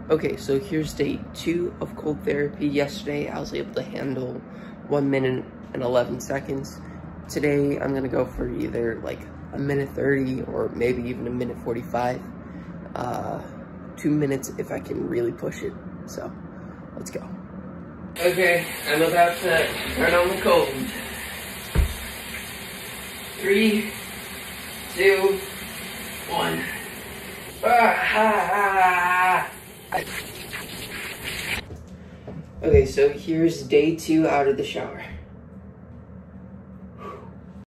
Okay, so here's day 2 of cold therapy. Yesterday, I was able to handle 1 minute and 11 seconds. Today, I'm gonna go for either like a minute 30 or maybe even a minute 45. 2 minutes if I can really push it. So, let's go. Okay, I'm about to turn on the cold. 3, 2, 1. Okay, so here's day 2 out of the shower.